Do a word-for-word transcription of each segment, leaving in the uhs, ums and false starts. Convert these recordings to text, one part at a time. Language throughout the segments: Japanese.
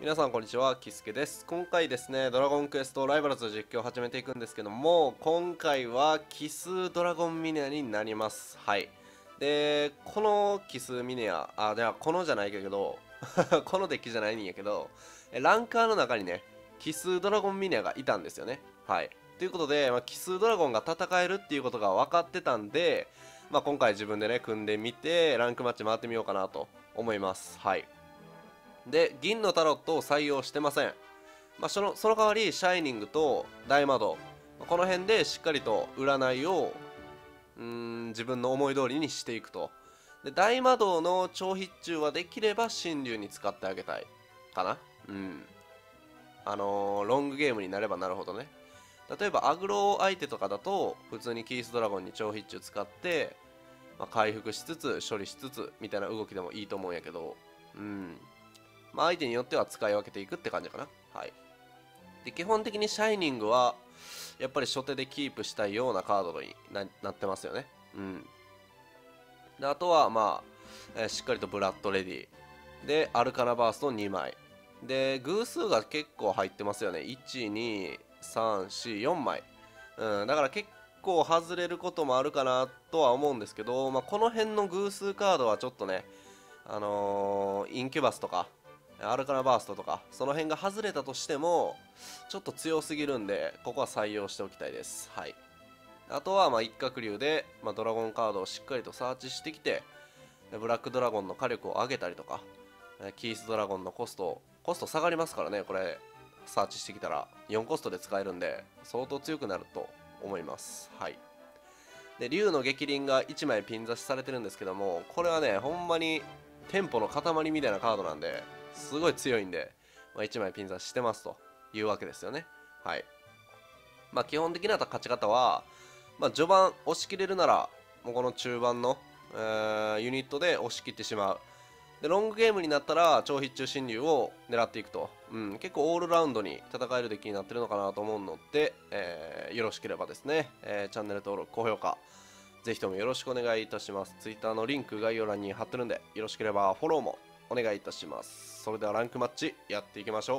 皆さんこんにちは、キスケです。今回ですね、ドラゴンクエストライバルズ実況を始めていくんですけども、今回は奇数ドラゴンミネアになります。はい。で、この奇数ミネア、あ、ではこのじゃないけど、このデッキじゃないんやけど、ランカーの中にね、奇数ドラゴンミネアがいたんですよね。はい。ということで、まあ、奇数ドラゴンが戦えるっていうことが分かってたんで、まあ、今回自分でね、組んでみて、ランクマッチ回ってみようかなと思います。はい。で、銀のタロットを採用してません。まあ、そのその代わり、シャイニングと大魔導、この辺でしっかりと占いをうーん自分の思い通りにしていくと。で、大魔導の超必中はできれば神竜に使ってあげたいかな。うん。あのーロングゲームになればなるほどね。例えばアグロ相手とかだと、普通にキースドラゴンに超必中使って、まあ、回復しつつ、処理しつつ、みたいな動きでもいいと思うんやけど、うん。まあ、相手によっては使い分けていくって感じかな。はい。で、基本的にシャイニングは、やっぱり初手でキープしたいようなカードに な, なってますよね。うん。で、あとは、まあ、えーしっかりとブラッドレディ。で、アルカナバーストにまい。で、偶数が結構入ってますよね。いち、に、さん、よん、よんまい。うん、だから結構外れることもあるかなとは思うんですけど、まあ、この辺の偶数カードはちょっとね、あのーインキュバスとか、アルカナバーストとか、その辺が外れたとしても、ちょっと強すぎるんで、ここは採用しておきたいです。はい。あとは、まあ、一角流で、まあ、ドラゴンカードをしっかりとサーチしてきて、ブラックドラゴンの火力を上げたりとか、キースドラゴンのコスト、コスト下がりますからね、これ、サーチしてきたら、よんコストで使えるんで、相当強くなると思います。はい。で、竜の激鱗がいちまいピン刺しされてるんですけども、これはね、ほんまにテンポの塊みたいなカードなんで、すごい強いんで、まあ、いちまいピン刺ししてますというわけですよね。はい。まあ、基本的な勝ち方は、まあ、序盤押し切れるなら、もうこの中盤の、えーユニットで押し切ってしまう。で、ロングゲームになったら、超必中侵入を狙っていくと。うん、結構オールラウンドに戦えるデッキになってるのかなと思うので、えーよろしければですね、えーチャンネル登録、高評価、ぜひともよろしくお願いいたします。Twitter のリンク概要欄に貼ってるんで、よろしければフォローもお願いいたします。それではランクマッチやっていきましょう。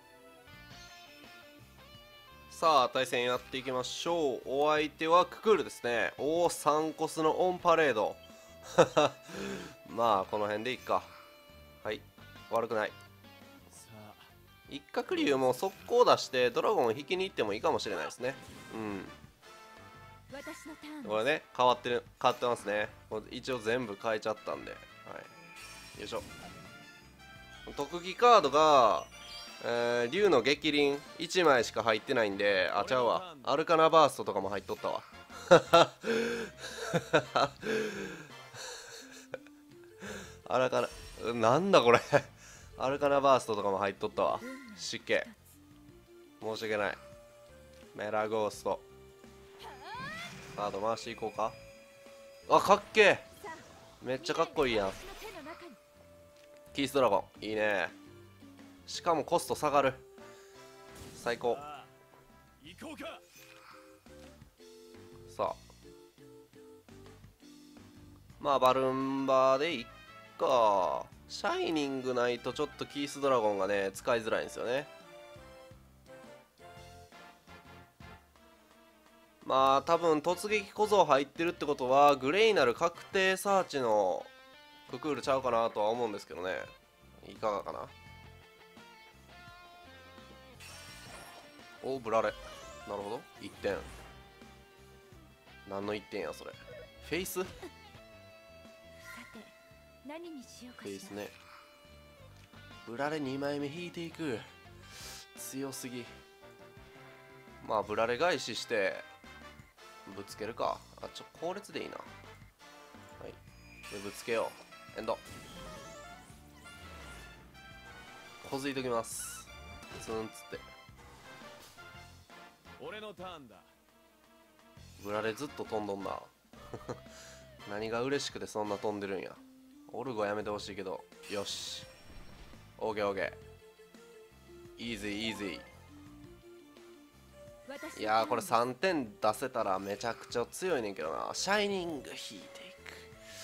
さあ、対戦やっていきましょう。お相手はククールですね。おー、サンコスのオンパレード。まあ、この辺でいっか。はい、悪くない。一角竜も速攻出してドラゴンを引きに行ってもいいかもしれないですね。うん。これね、変わってる、変わってますね。これ一応全部変えちゃったんで。はい。よいしょ。特技カードが、えー、竜の激鱗いちまいしか入ってないんで、あ、ちゃうわ。アルカナバーストとかも入っとったわ。アルカナ、なんだこれ。アルカナバーストとかも入っとったわ。失敬。申し訳ない。メラゴースト。カード回していこうか。あ、かっけえ。めっちゃかっこいいやん。キースドラゴンいいね。しかもコスト下がる。最高。さあ、まあバルンバーでいっか。シャイニングないとちょっとキースドラゴンがね使いづらいんですよね。まあ多分突撃小僧入ってるってことはグレイナル確定サーチのククールちゃうかなとは思うんですけどね。いかがかな。お、ブラレ。なるほど、いってん。何のいってんやそれ。フェイス。フェイスね。ブラレにまいめ引いていく。強すぎ。まあブラレ返ししてぶつけるか。あ、ちょ後列でいいな。はい。でぶつけよう。エンド。こづいときます。ツンっつって。 俺のターンだ。 ブラレずっと飛んどんな。何が嬉しくてそんな飛んでるんや。オルゴやめてほしいけど。よし。オーケーオーケー。イージーイージー。いやーこれさんてん出せたらめちゃくちゃ強いねんけどな。シャイニング引いていく。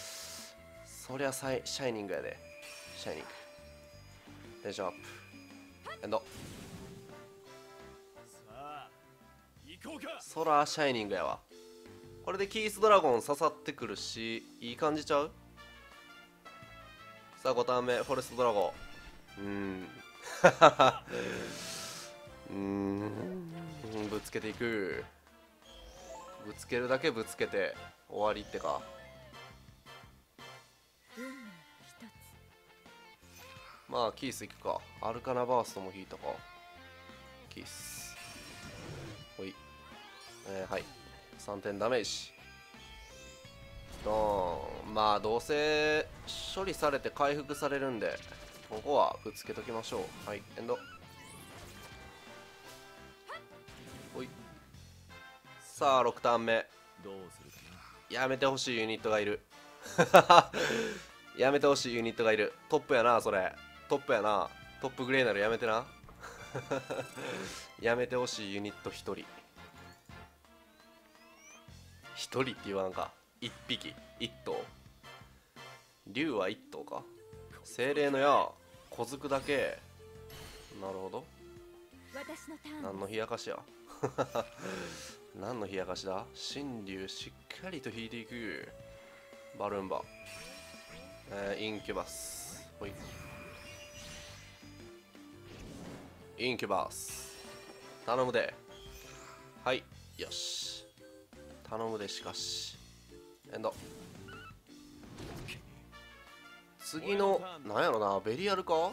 そりゃサイシャイニングやで。シャイニング。レジャーアップ。 エンド。ソラーシャイニングやわ。これでキースドラゴン刺さってくるし、いい感じちゃう。さあごターン目フォレストドラゴン。うーんうーん、ぶつけていく。ぶつけるだけぶつけて終わりってか。まあキースいくか。アルカナバーストも引いたか。キースほい、えー、はいさんてんダメージドーン。まあどうせ処理されて回復されるんでここはぶつけときましょう。はいエンド。ほい、さあろくターン目。やめてほしいユニットがいるやめてほしいユニットがいる。トップやなそれ。トップやな。トップグレーナルやめてなやめてほしいユニットひとり。ひとりって言わんか。いっぴきいっ頭。竜はいっ頭か。精霊の矢小づくだけ。なるほど。何の冷やかしや何の冷やかしだ。神竜しっかりと引いていく。バルンバ、えー、インキュバスほい。インキュバス頼むで。はいよし頼むで。しかしエンド。次のなんやろな。ベリアルか。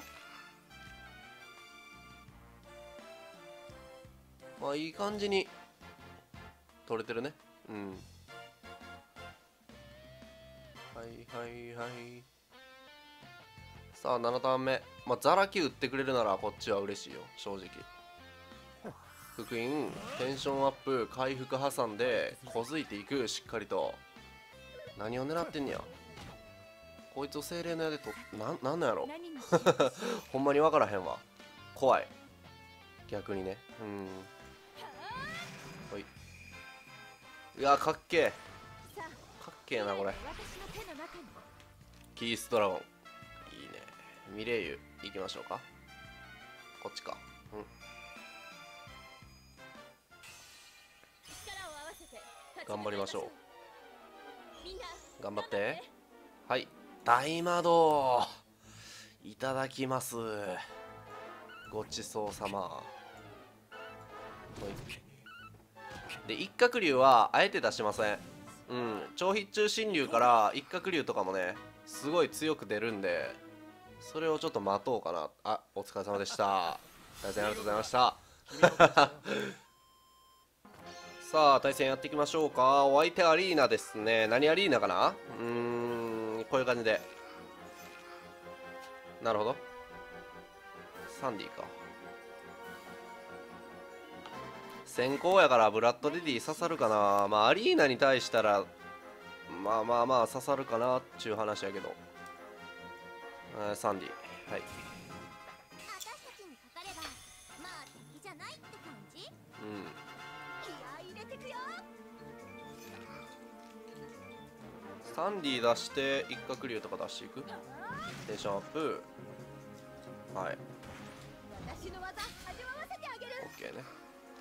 まあいい感じに取れてるね。うんはいはいはい。さあななターン目。まあザラキ打ってくれるならこっちは嬉しいよ正直。福音テンションアップ回復挟んでこづいていく。しっかりと。何を狙ってんねやこいつを精霊の矢でと。な、なんなんやろほんまに分からへんわ。怖い逆にね。うんほい。いやかっけえかっけえなこれ。キースドラゴンいいね。ミレイユいきましょうか。こっちか。うん頑張りましょう。頑張って。はい大魔導いただきます。ごちそうさま。で一角竜はあえて出しません。うん超必中神竜から一角竜とかもねすごい強く出るんでそれをちょっと待とうかな。あお疲れ様でした。対戦ありがとうございましたさあ対戦やっていきましょうか。お相手アリーナですね。何アリーナかな。うーんこういう感じで。なるほどサンディか。先行やからブラッドレディ刺さるかな。まあアリーナに対したらまあまあまあ刺さるかなっちゅう話やけど、えー、サンディはいうんサンディ出して一角竜とか出していく。テンションアップはい OK ね。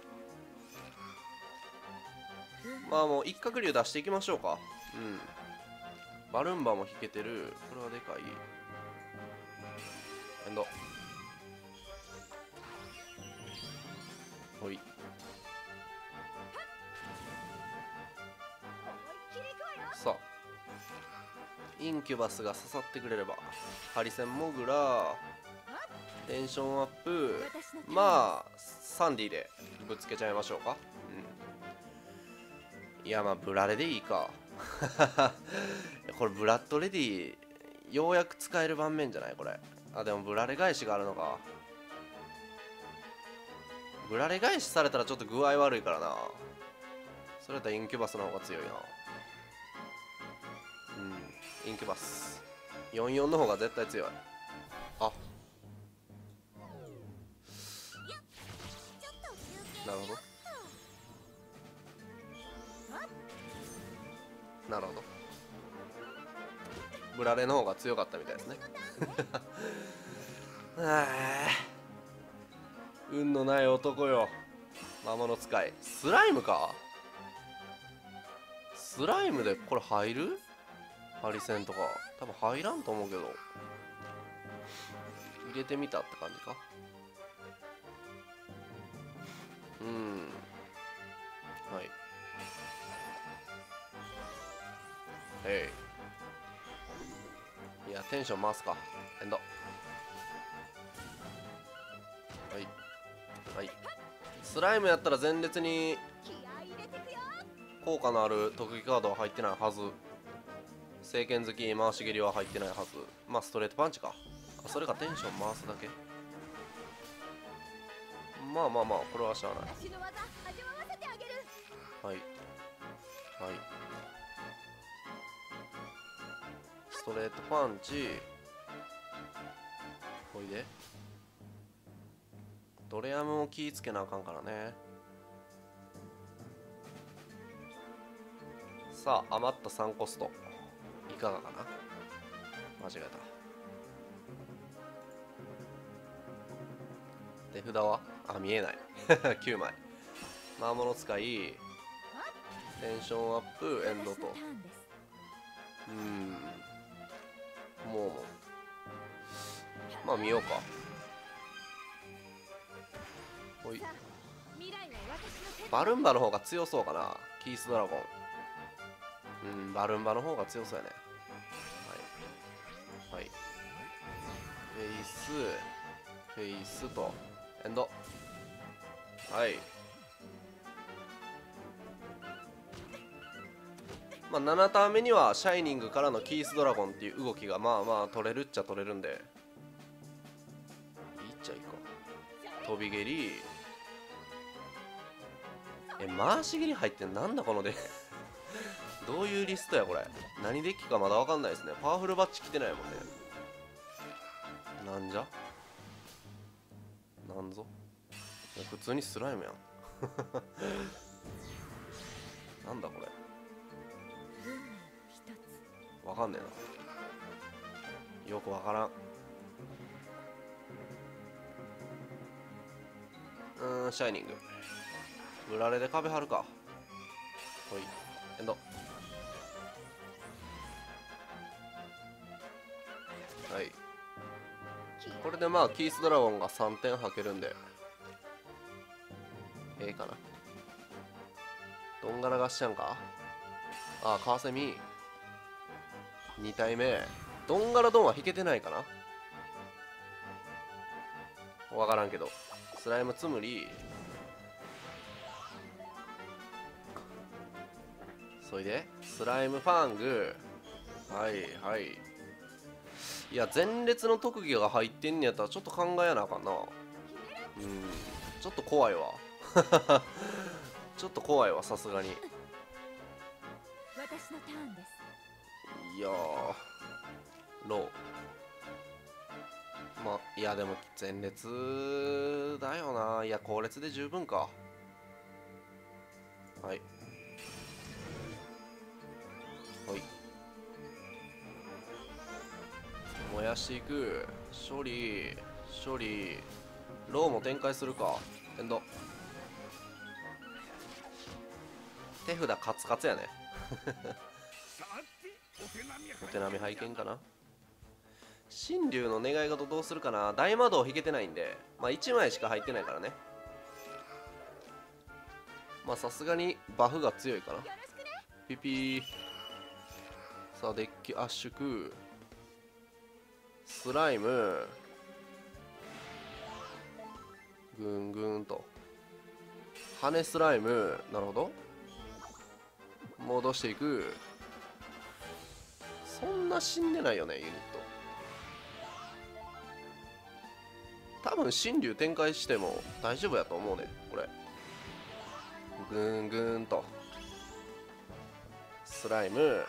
まあもう一角竜出していきましょうか。うんバルンバも引けてる。これはでかい。エンドほい。さあインキュバスが刺さってくれれば。ハリセンモグラテンションアップ。まあサンディでぶつけちゃいましょうか。うん、いやまあブラレでいいかこれブラッドレディようやく使える盤面じゃないこれ。あでもブラレ返しがあるのか。ブラレ返しされたらちょっと具合悪いからな。それだったらインキュバスの方が強いな。うんインキュバスよんじゅうよんの方が絶対強い。あなるほどなるほどブラレの方が強かったみたいですね運のない男よ。魔物使い。スライムか。スライムでこれ入る？ハリセンとか多分入らんと思うけど、入れてみたって感じか。うん、はい。えいいや、テンション回すか。エンド。はいはい。スライムやったら前列に効果のある特技カードは入ってないはず。聖剣好き回し蹴りは入ってないはず。まあストレートパンチか。あ、それかテンション回すだけ。まあまあまあ、これはしゃあない。はいはい。ストレートパンチ。ほいでドレアムも気ぃつけなあかんからね。さあ、余ったさんコストいかがかな。間違えた。手札はあ、見えないきゅうまい。魔物使い、テンションアップ、エンドと。うーん、もうまあ見ようか。ほい。バルンバの方が強そうかな。キースドラゴン。うん、バルンバの方が強そうやね。はいはい。フェイスフェイスとエンド。はい。まあななターン目にはシャイニングからのキースドラゴンっていう動きがまあまあ取れるっちゃ取れるんでいいっちゃいいか。飛び蹴り。え、回し蹴り入ってん。なんだこのでどういうリストやこれ。何デッキかまだ分かんないですね。パワフルバッジ来てないもんね。なんじゃなんぞ。いや普通にスライムやんなんだこれ。わかんねえな。よくわからん。うーん、シャイニング。売られで壁張るか。ほい、エンド。はい。これでまあキースドラゴンがさんてんはけるんでええかな。どんがらがしちゃんか。ああ、カワセミに体目。どんがらドンは引けてないかな。わからんけど。スライムつむり。それでスライムファング。はいはい。いや、前列の特技が入ってんねやったらちょっと考えやなあかんな。うん、ちょっと怖いわちょっと怖いわ、さすがに。いやー、ロー。まあ、いやでも前列だよな。いや、後列で十分か。はい。ほい。燃やしていく。処理処理。ローも展開するか。エンド。手札カツカツやねお手並み拝見かな。神竜の願い事どうするかな。大魔導引けてないんで、まあいちまいしか入ってないからね。まあさすがにバフが強いかな。ピピー。さあデッキ圧縮。スライムぐんぐんと羽スライム。なるほど。戻していく。そんな死んでないよねユニット。多分神竜展開しても大丈夫やと思うねこれ。ぐんぐんとスライム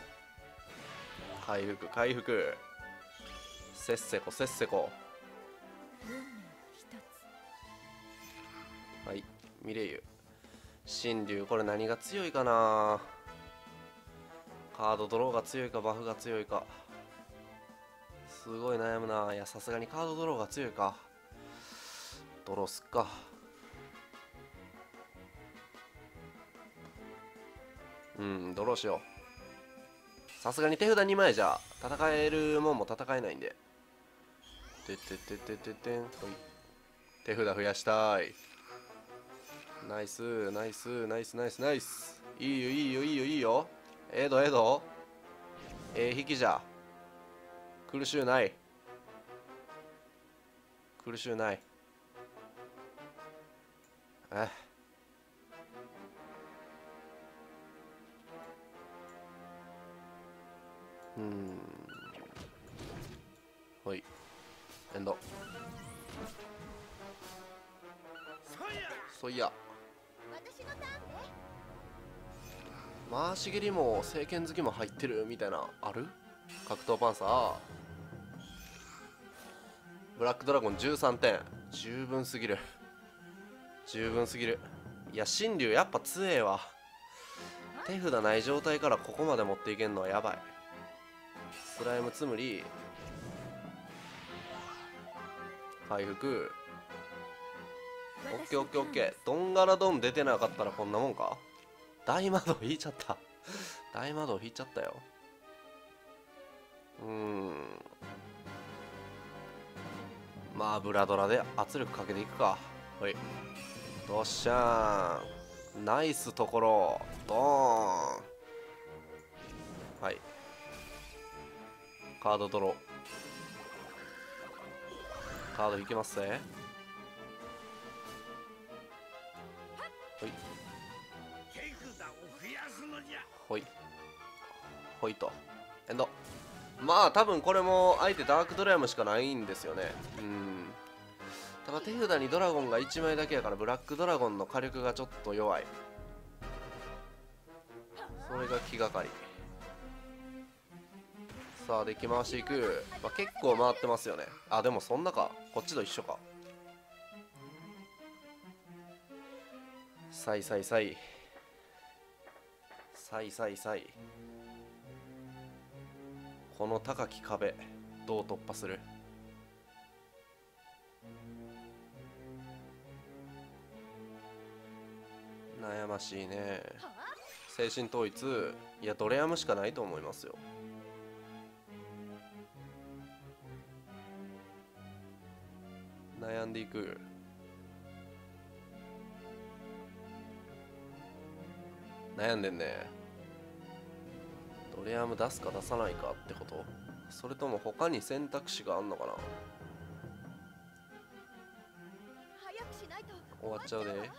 回復回復。せっせこせっせこ。はい、ミレイユ。神竜これ何が強いかな。カードドローが強いかバフが強いかすごい悩むな。いやさすがにカードドローが強いか。 ドロスか。うんドローしよう。さすがに手札にまいじゃ戦えるもんも戦えないんで。ててててててん。手札増やしたい。ナイスナイスナイスナイスナイス。いいよいいよいいよいいよ。ええどええど。ええ引きじゃ。苦しゅうない。苦しゅうない。えうんほいエンド。そいや回し蹴りも聖剣好きも入ってるみたいなある。格闘パンサーブラックドラゴンじゅうさんてん。十分すぎる十分すぎる。いや神竜やっぱ強えわ。手札ない状態からここまで持っていけんのはやばい。スライムつむり回復。オッケーオッケーオッケー。ドンガラドン出てなかったらこんなもんか。大魔導引いちゃった大魔導引いちゃったよ。うーんまあブラドラで圧力かけていくか。はいどっしゃーん。ナイスところドーン。はいカードドロー。カード引きますぜ。ほいほいほいとエンド。まあ多分これも相手ダークドライムしかないんですよね。うんただ手札にドラゴンがいちまいだけやからブラックドラゴンの火力がちょっと弱い。それが気がかり。さあデッキ回していく、まあ、結構回ってますよね。あでもそんなかこっちと一緒か。さいさいさいさいさいさい。この高き壁どう突破する。悩ましいね。精神統一いやドレアムしかないと思いますよ。悩んでいく。悩んでんね。ドレアム出すか出さないかってこと。それとも他に選択肢があんのかな。終わっちゃうで。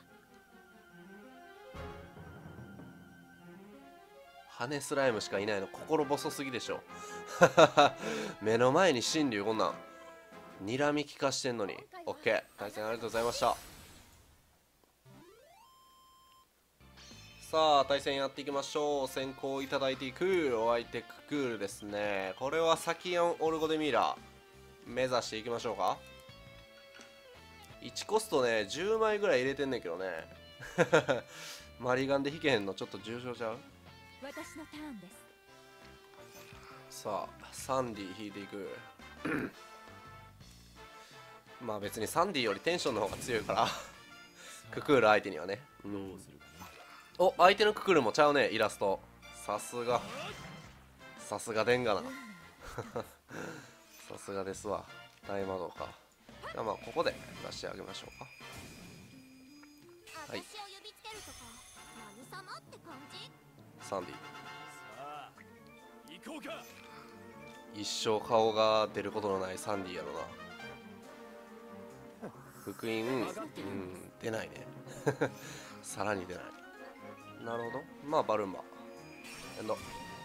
羽スライムしかいないの心細すぎでしょ目の前に神竜こんなん睨み利かしてんのに。 OK 対戦ありがとうございました。さあ対戦やっていきましょう。先行いただいていくお相手ククールですね。これはサキオンオルゴデミーラ目指していきましょうか。いちコストねじゅうまいぐらい入れてんねんけどねマリガンで引けへんのちょっと重症ちゃう。 私のターンです。 さあサンディ引いていくまあ別にサンディよりテンションの方が強いからククール相手にはね。うんお相手のククールもちゃうねイラスト。さすがさすがでんがなさすがですわ。大魔導か。じゃあまあここで出してあげましょうか。はいサンディ一生顔が出ることのないサンディやろな。福音うん出ないねさらに出ない。なるほどまあバルンバエンド。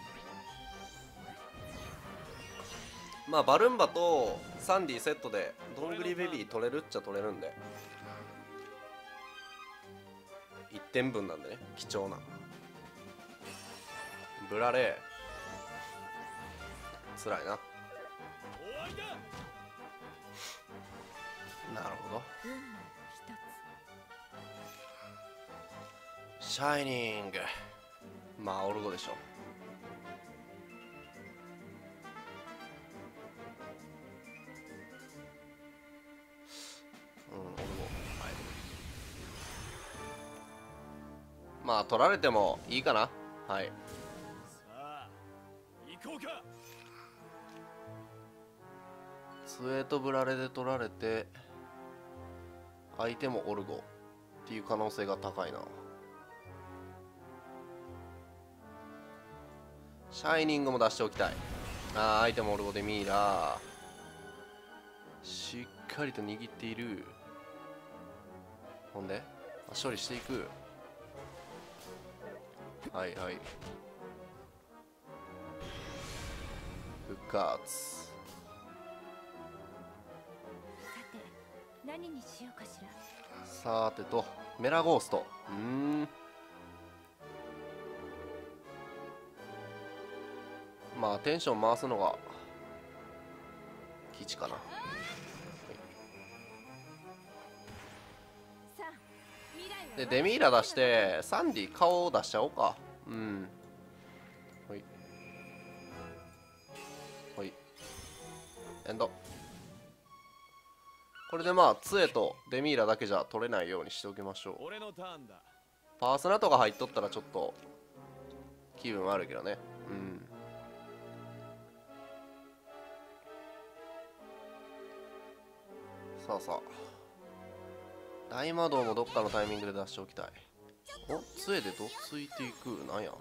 まあバルンバとサンディセットでどんぐりベビー取れるっちゃ取れるんでいってんぶんなんでね貴重な。ブラレーつらいな。なるほどシャイニングまあオルゴでしょ。うんオルゴまあ取られてもいいかな。はい。 さあ行こうか。 杖とブラレで取られて相手もオルゴっていう可能性が高いな。シャイニングも出しておきたい。ああ、相手もオルゴでミイラしっかりと握っている。ほんで処理していく。はいはい。復活。 さて何にしようかしら。 さてとメラゴースト。うーん、まあテンション回すのが基地かな。 さあ未来はでデミーラ出してサンディ顔を出しちゃおうか。うん、ほいほいエンド。これでまあ杖とデミーラだけじゃ取れないようにしておきましょう。 俺のターンだ。 パーソナとか入っとったらちょっと気分悪いけどね。うん、さあさあ大魔導もどっかのタイミングで出しておきたい。お、杖でどついていく。なんや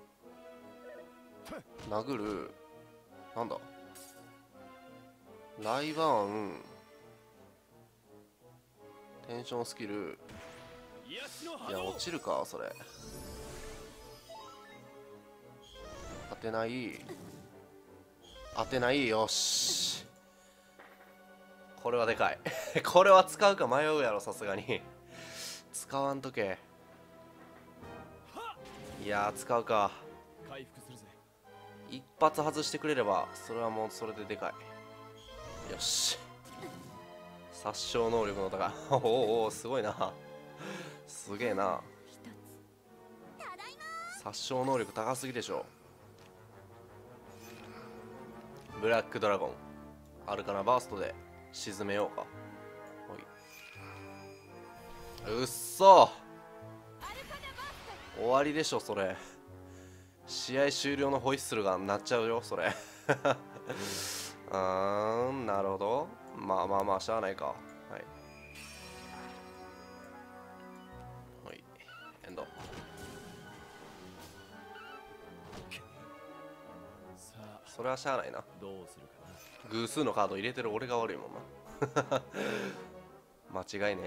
殴る。なんだライバーンテンションスキル。いや落ちるかそれ。当てない、当てない。よし、これはでかいこれは使うか迷うやろ、さすがに使わんとけ。いやー使うか。 回復するぜ。 一発外してくれればそれはもうそれででかい。よし、殺傷能力の高いおおお、すごいな、すげえな。 一つ殺傷能力高すぎでしょ。ブラックドラゴンアルカナバーストで沈めようか。おい、うっそ、終わりでしょそれ。試合終了のホイッスルが鳴っちゃうよそれうーん、なるほど。まあまあまあしゃあないか。はいはい、エンド。 さあそれはしゃあないな。 どうするかな。 偶数のカード入れてる俺が悪いもんな間違いね。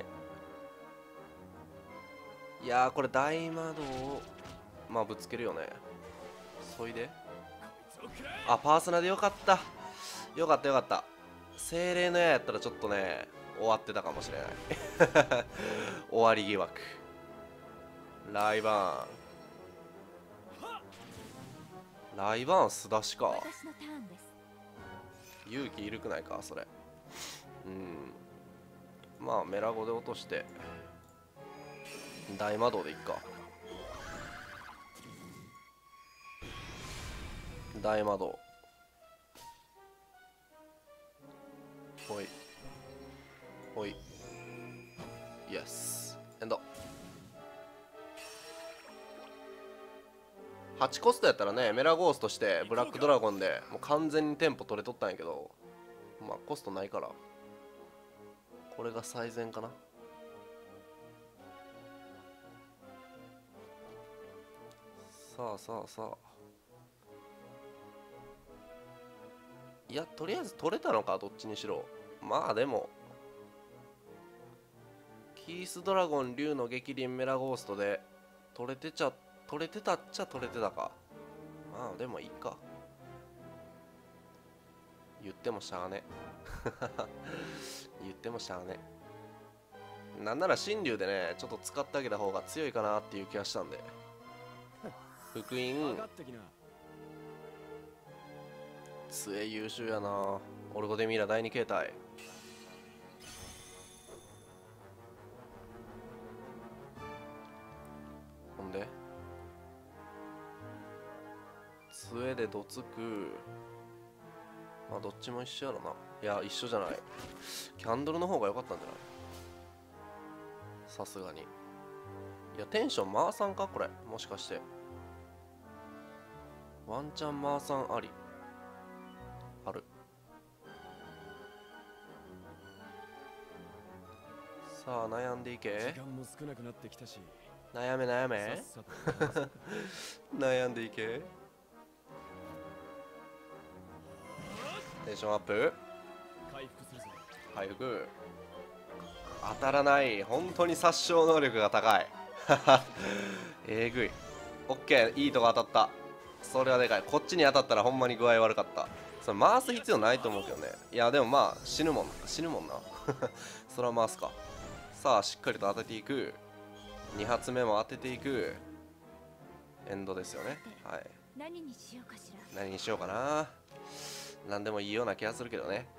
いやーこれ大魔導をまあぶつけるよね。そいであ、パーソナでよかった、よかったよかった。精霊の矢やったらちょっとね終わってたかもしれない終わり疑惑。ライバーンライバーン素出しか。 私のターンです。 勇気いるくないかそれ。うん、まあメラゴで落として大魔導でいっか。大魔導ほいほい、イエスエンド。はちコストやったらねメラゴーストしてブラックドラゴンでもう完全にテンポ取れとったんやけど、まあコストないからこれが最善かな。さあさあさあ、いやとりあえず取れたのかどっちにしろ。まあでもキースドラゴン竜の激鱗メラゴーストで取れてちゃ取れてたっちゃ取れてたか。まあでもいいか、言ってもしゃあね言ってもしゃあね。なんなら神竜でねちょっと使ってあげた方が強いかなっていう気がしたんで。福音上がってきな。 杖優秀やな。オルゴデミーラだいに形態。ほんで杖でどつく。まあどっちも一緒やろな。いや一緒じゃない、キャンドルの方が良かったんじゃない。さすがにいやテンション回さんかこれ、もしかしてワンチャン回さんありある。さあ悩んでいけ。 時間も少なくなってきたし、 悩め悩めさっさと話そうか。 悩んでいけ。テンションアップ。 回復するぜ。 回復。当たらない。本当に殺傷能力が高い。えぐい。オッケー、いいとこ当たった。それはでかい。こっちに当たったらほんまに具合悪かった。それ回す必要ないと思うけどね。いやでもまあ死ぬもん死ぬもんな。それは回すか。さあしっかりと当てていく。に発目も当てていく。エンドですよね。はい。 何にしようかしら。 何にしようかな。何でもいいような気がするけどね。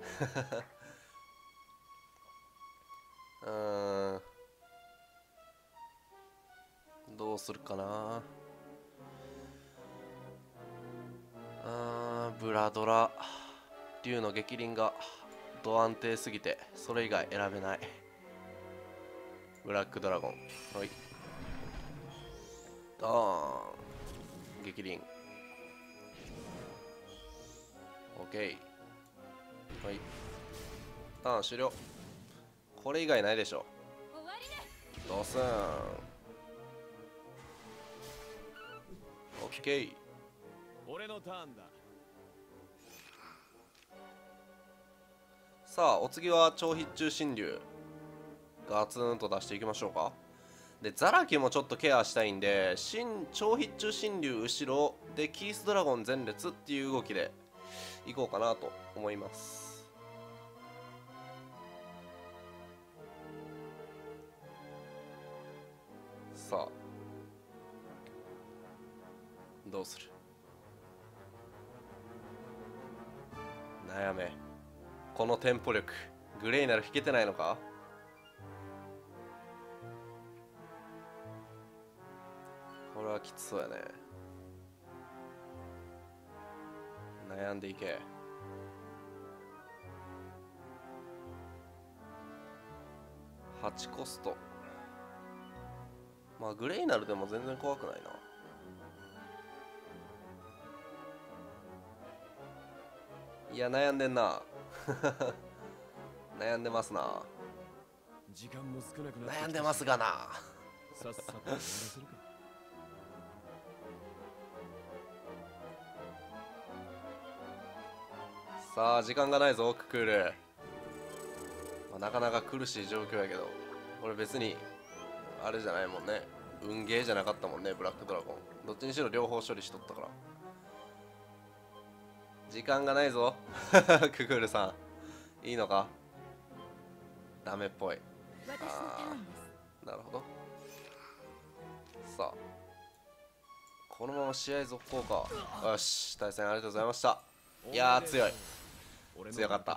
うーん、どうするかな。あーブラドラ竜の激鱗がド安定すぎてそれ以外選べない。ブラックドラゴン、はい、ドーン激鱗、オッケー、はい、ターン終了。これ以外ないでしょ。 終わりね。 ドスン、オッケー。 俺のターンだ。 さあお次は超必中神竜ガツンと出していきましょうか。でザラキもちょっとケアしたいんで、新超必中神竜後ろでキースドラゴン前列っていう動きでいこうかなと思います。さあどうする。悩め。このテンポ力グレイなら引けてないのか。これはきつそうやね。悩んでいけ。はちコスト。まあグレイナルでも全然怖くないな。いや悩んでんな。悩んでますな。 時間も少なくなってきたし、 悩んでますがな。 さっさと終わらせるか。 さあ時間がないぞククール、まあ、なかなか苦しい状況やけど、これ別にあれじゃないもんね。運ゲーじゃなかったもんね。ブラックドラゴンどっちにしろ両方処理しとったから。時間がないぞ。ククールさんいいのか。ダメっぽい。 私のターンです。 なるほど。さあこのまま試合続行か。よし対戦ありがとうございました。いやー強い。強かった。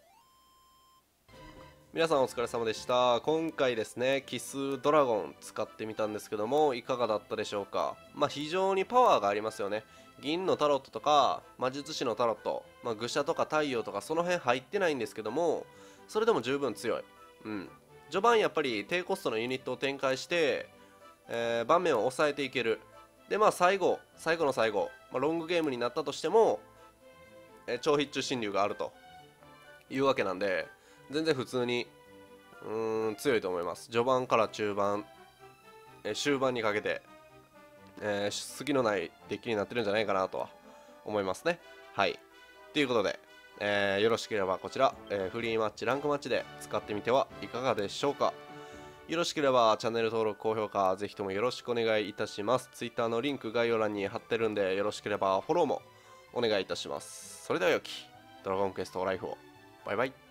皆さんお疲れ様でした。今回ですね奇数ドラゴン使ってみたんですけどもいかがだったでしょうか。まあ非常にパワーがありますよね。銀のタロットとか魔術師のタロット、まあ、愚者とか太陽とかその辺入ってないんですけども、それでも十分強い。うん序盤やっぱり低コストのユニットを展開して、えー、盤面を抑えていける。でまあ最後最後の最後、まあ、ロングゲームになったとしても、えー、超必中神竜があるというわけなんで全然普通にうーん強いと思います。序盤から中盤、えー、終盤にかけて、えー、隙のないデッキになってるんじゃないかなとは思いますね。はいということで、えー、よろしければこちら、えー、フリーマッチランクマッチで使ってみてはいかがでしょうか。よろしければチャンネル登録高評価ぜひともよろしくお願いいたします。 Twitter のリンク概要欄に貼ってるんでよろしければフォローもお願いいたします。それでは良きドラゴンクエストライフを。バイバイ。